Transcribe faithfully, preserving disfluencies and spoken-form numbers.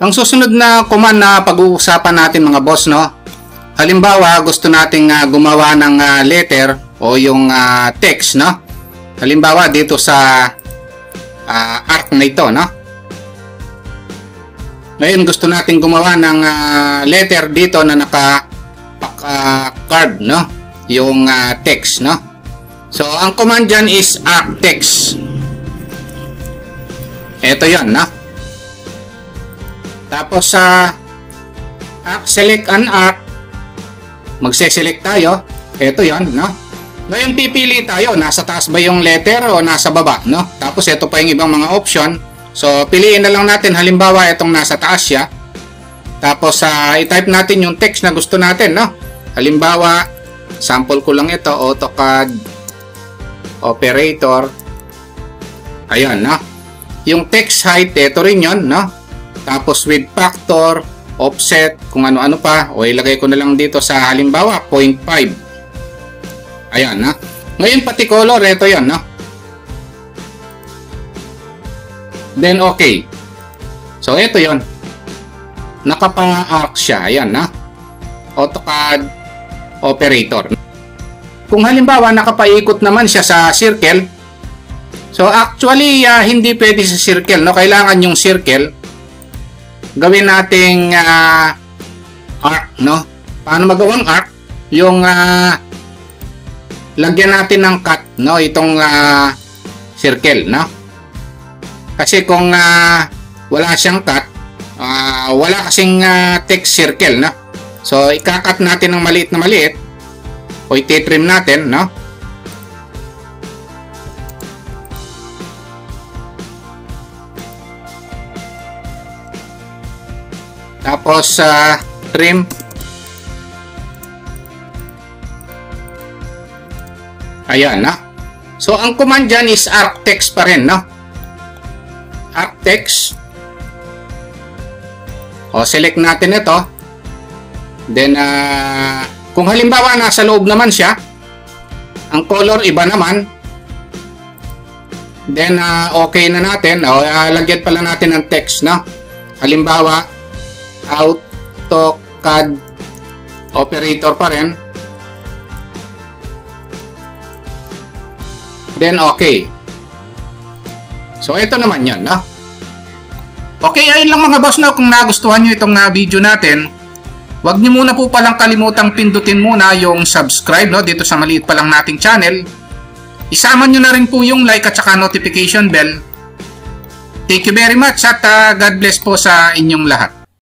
Ang susunod na command na pag-uusapan natin mga boss, no? Halimbawa, gusto nating uh, gumawa ng uh, letter o yung uh, text, no? Halimbawa, dito sa uh, arc na ito, no? Ngayon, gusto nating gumawa ng uh, letter dito na naka uh, card, no? Yung uh, text, no? So, ang command dyan is arc text. Ito yon, no? Tapos sa uh, arc, select an arc, magse-select tayo. Ito yon, no? Ngayon pipili tayo, nasa taas ba yung letter o nasa baba, no? Tapos ito pa yung ibang mga option. So piliin na lang natin, halimbawa itong nasa taas siya. Tapos uh, i-type natin yung text na gusto natin, no? Halimbawa, sample ko lang ito, AutoCAD Operator. Ayan, no? Yung text height, ito rin yun, no? Tapos with factor, offset, kung ano-ano pa. O ilagay ko na lang dito sa halimbawa, zero point five. Ayan, no? Ngayon pati color, ito yun, no? Then, okay. So, ito yun. Nakapa-arc siya. Ayan, no? AutoCAD Operator. Kung halimbawa, nakapaikot naman siya sa circle. So, actually, uh, hindi pwede sa circle, no? Kailangan yung circle. Gawin nating uh, arc, no? Paano magawang arc? Yung uh, lagyan natin ng cut, no? Itong uh, circle, no? Kasi kung uh, wala siyang cut, uh, wala kasing uh, text circle, no? So, ikakat natin ng maliit na maliit o iti-trim natin, no? Tapos, uh, trim. Ayan, no? So, ang command dyan is arc text pa rin, no? Arc text. O, select natin ito. Then, uh, kung halimbawa nasa loob naman siya, ang color iba naman. Then, uh, okay na natin. O, uh, lagyan pala natin ng text, no? Halimbawa, AutoCAD Operator pa rin. Then, okay. So, ito naman yan, no? Okay, ayun lang mga boss, no? Kung nagustuhan nyo itong uh, video natin, huwag nyo muna po palang kalimutang pindutin muna yung subscribe, no? Dito sa maliit pa lang nating channel. Isama nyo na rin po yung like at saka notification bell. Thank you very much at uh, God bless po sa inyong lahat.